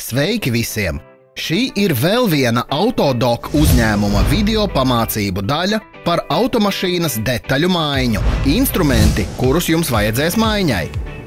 Sveiki visiem! Šī ir vēl viena Autodoc uzņēmuma video pamācību daļa par automašīnas detaļu maiņu, instrumenti, kurus jums vajadzēs maiņai.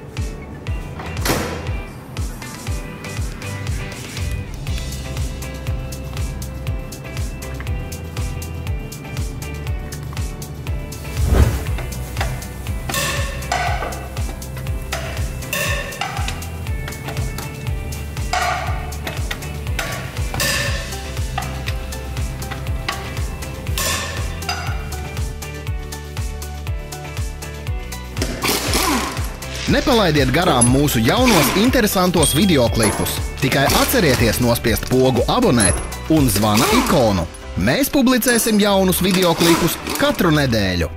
Nepalaidiet garām mūsu jaunos interesantos videoklipus. Tikai atcerieties nospiest pogu abonēt un zvana ikonu. Mēs publicēsim jaunus videoklipus katru nedēļu.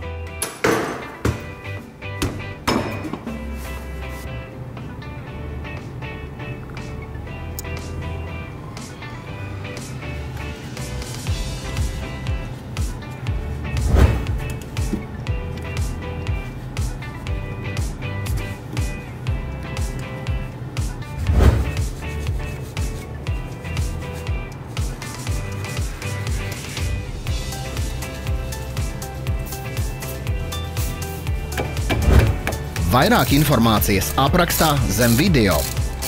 Vairāk informācijas aprakstā zem video.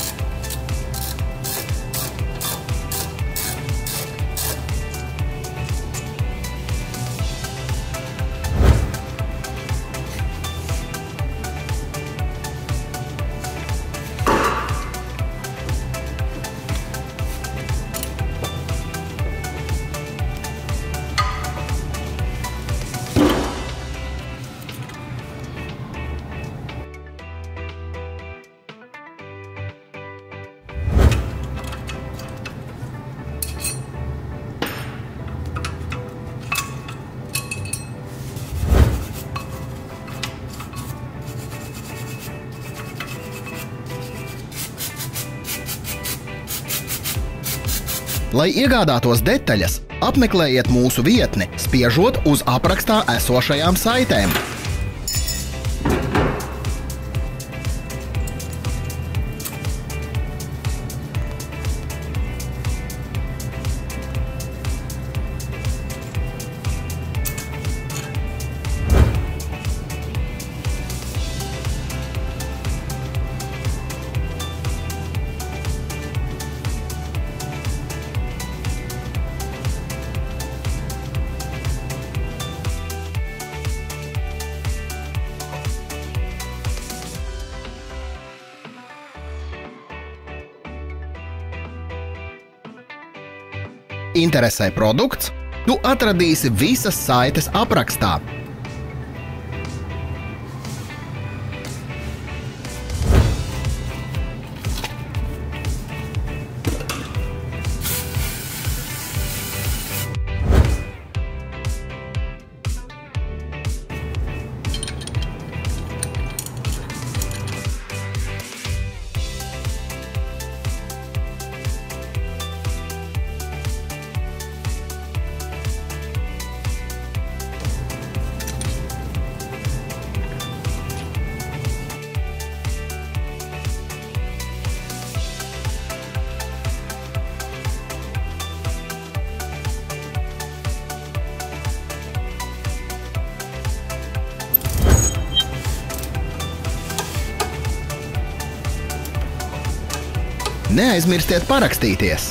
Lai iegādātos detaļas, apmeklējiet mūsu vietni, spiežot uz aprakstā esošajām saitēm. Interesē produkts? Tu atradīsi visas saites aprakstā. Neaizmirstiet parakstīties!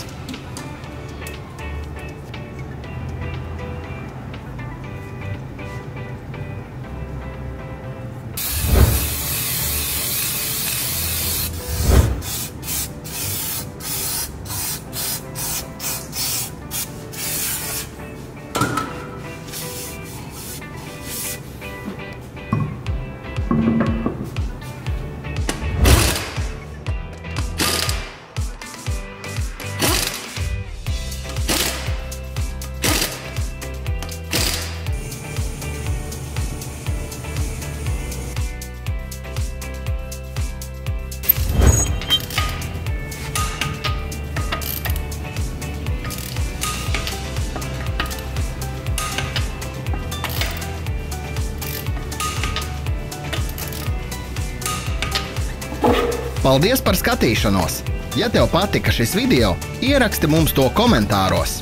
Paldies par skatīšanos! Ja tev patika šis video, ieraksti mums to komentāros.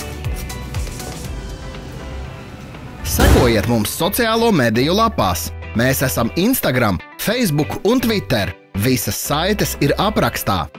Sekojiet mums sociālo mediju lapās. Mēs esam Instagram, Facebook un Twitter. Visas saites ir aprakstā.